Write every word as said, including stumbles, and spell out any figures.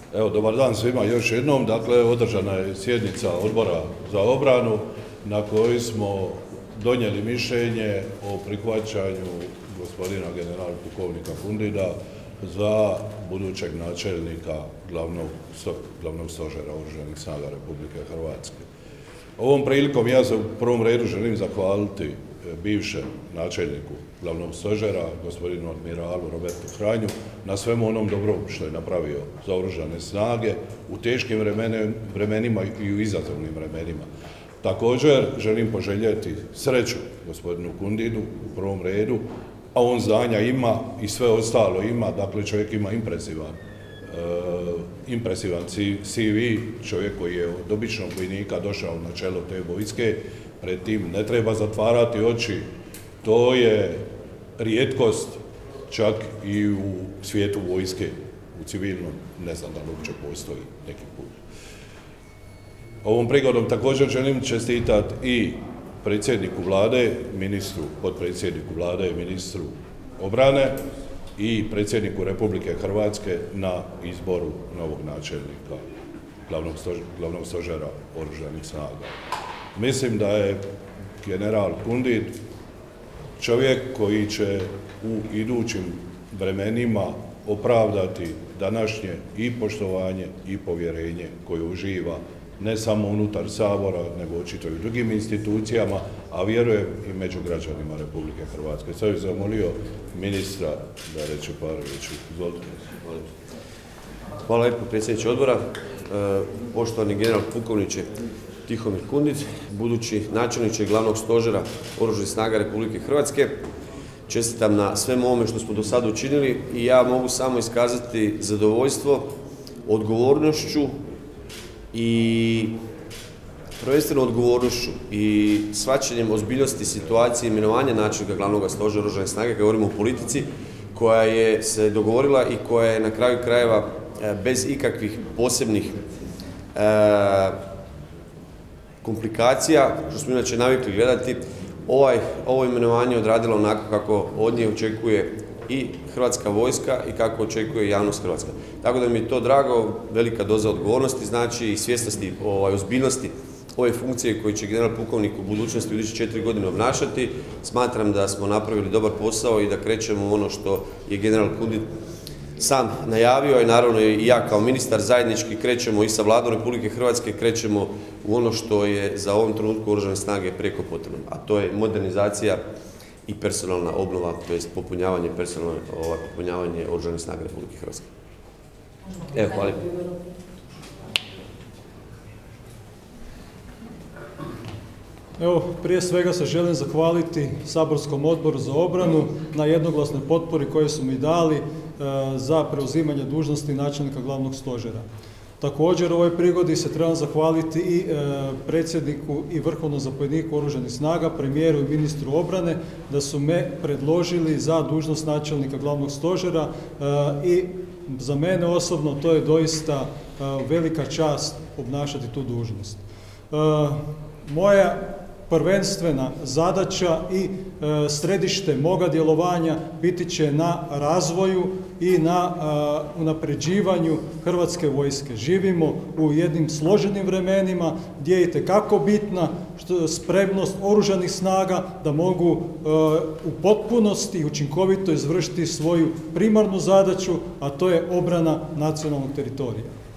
Evo, dobar dan svima još jednom. Dakle, održana je sjednica Odbora za obranu na kojoj smo donijeli mišljenje o prihvaćanju gospodina generala pukovnika Kundida za budućeg načelnika glavnog, glavnog stožera Oružanih snaga Republike Hrvatske. Ovom prilikom ja se u prvom redu želim zahvaliti bivšem načelniku glavnog stožera, gospodinu admiralu Robertu Hranju, na svemu onom dobrom što je napravio za Oružane snage u teškim vremenima i u izazovnim vremenima. Također želim poželjeti sreću gospodinu Kundidu u prvom redu, a on znanja ima i sve ostalo ima, dakle čovjek ima impresivan, uh, impresivan C V, čovjek koji je od običnog vojnika došao na čelo te vojske, pred tim ne treba zatvarati oči, to je rijetkost čak i u svijetu vojske, u civilnom, ne znam da li uopće postoji neki put. Ovom prigodom također želim čestitati i predsjedniku vlade, ministru, potpredsjedniku vlade i ministru obrane i predsjedniku Republike Hrvatske na izboru novog načelnika glavnog stožera, glavnog stožera Oružanih snaga. Mislim da je general Kundid čovjek koji će u idućim vremenima opravdati današnje i poštovanje i povjerenje koje uživa ne samo unutar Sabora, nego očito i u drugim institucijama, a vjerujem i među građanima Republike Hrvatske. Sad bih zamolio ministra da reče par riječi. Izvolite. Hvala lijepo, predsjedniče odbora. Poštovani general pukovniče Tihomir Kundid, budući načelniče glavnog stožera Oružanih snaga Republike Hrvatske. Čestitam na svemu ovome što smo do sada učinili i ja mogu samo iskazati zadovoljstvo odgovornošću i prvenstveno odgovornošću i shvaćanjem ozbiljnosti situacije imenovanja načelnika glavnog stožera Oružanih snaga, kad govorimo o politici, koja je se dogovorila i koja je na kraju krajeva bez ikakvih posebnih e, komplikacija, što smo inače navikli gledati, ovaj, ovo imenovanje odradilo onako kako od nje očekuje i Hrvatska vojska i kako očekuje javnost Hrvatska. Tako da mi je to drago, velika doza odgovornosti, znači i svjesnosti ovaj, ozbiljnosti ove funkcije koje će general pukovnik u budućnosti u iduće četiri godine obnašati. Smatram da smo napravili dobar posao i da krećemo u ono što je general Kundid sam najavio i naravno i ja kao ministar zajednički krećemo i sa Vladom Republike Hrvatske, krećemo u ono što je za ovom trenutku Oružane snage prijeko potrebno, a to je modernizacija i personalna obnova, to jest popunjavanje personalne, ovaj, popunjavanje Oružanih snaga Republike Hrvatske. Evo, hvala. Evo, prije svega se želim zahvaliti Saborskom odboru za obranu na jednoglasnoj potpori koju su mi dali e, za preuzimanje dužnosti načelnika glavnog stožera. Također u ovoj prigodi se trebam zahvaliti i e, predsjedniku i vrhovnom zapovjedniku Oružanih snaga, premijeru i ministru obrane da su me predložili za dužnost načelnika glavnog stožera e, i za mene osobno to je doista e, velika čast obnašati tu dužnost. E, moja prvenstvena zadaća i e, središte moga djelovanja biti će na razvoju i na e, unapređivanju Hrvatske vojske. Živimo u jednim složenim vremenima gdje je itekako bitna što, spremnost Oružanih snaga da mogu e, u potpunosti i učinkovito izvršiti svoju primarnu zadaću, a to je obrana nacionalnog teritorija.